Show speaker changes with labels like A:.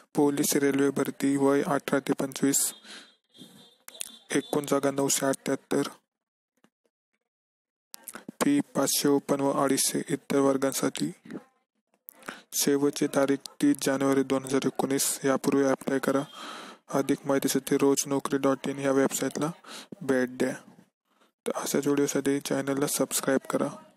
A: Police railway भरती वय 18 ते 25, एकूण जागा 978, फी 500 ओपन व 250 इतर वर्गांसाठी। शेवटची तारीख 30 जानेवारी 2019। यापूर्वी अप्लाय करा। अधिक माहितीसाठी roznaukri.in या वेबसाईटला भेट द्या। तर अशाच व्हिडिओसाठी चॅनलला सबस्क्राईब करा।